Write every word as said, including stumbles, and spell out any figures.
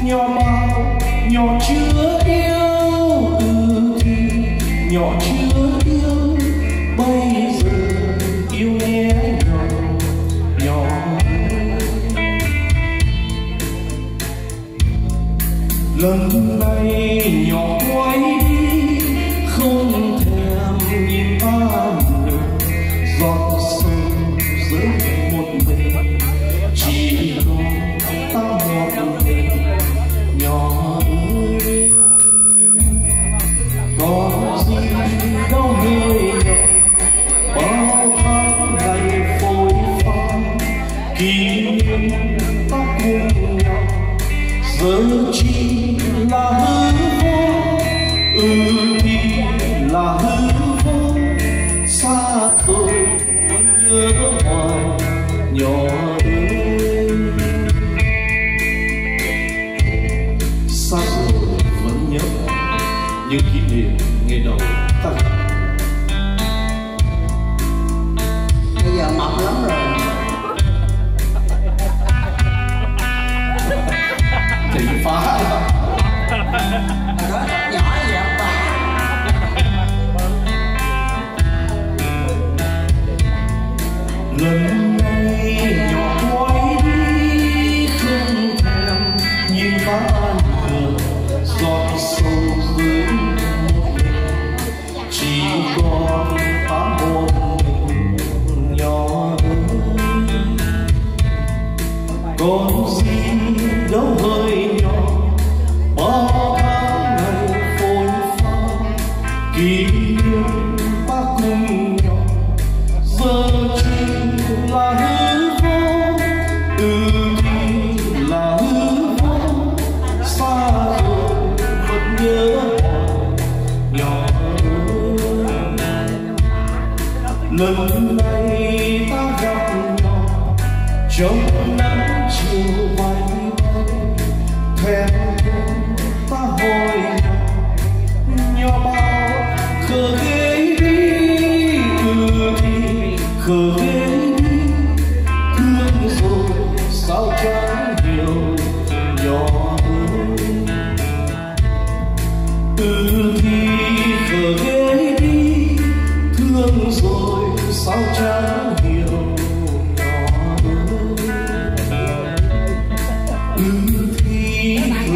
nhỏ bao nhỏ chưa yêu, ừ thì nhỏ chưa yêu, bây giờ yêu nhé nhỏ nhỏ. Lần này nhỏ quay đi không thèm nhìn ta nữa, giọt sương rơi một mình chỉ còn ta một mình nhỏ ơi. Có gì đâu người nhỏ, bao tháng ngày phôi pha kỷ niệm ta cùng nhau, giờ chỉ là hư vô, ừ thì là hư vô, xa tôi vẫn nhớ hoài nhỏ ơi. Xa rồi vẫn nhớ những kỷ niệm ngày đầu ta bây giờ mập lắm rồi. Chị phá đó nhỏ vậy bà. Lần này nhỏ quay đi không thèm nhìn ta nữa, giọt sâu dưới một mình chỉ còn ta một mình nhỏ ơi. Còn gì đâu hơi nhỏ, bao tháng ngày phôi pha kỷ niệm ta cùng nhau, giờ chỉ là hư vô, ừ thì là hư vô, xa rồi vẫn nhớ nhỏ ơi. Lần này ta gặp nhau trong nắng chiều bay bay, thèm ta hỏi nhỏ bao khờ ghế đi, ừ thì khờ ghế đi, thương rồi sao chẳng hiểu nhỏ ơi. Ừ thì khờ ghế đi, thương rồi sao chẳng hiểu nhỏ ơi. Ừ thì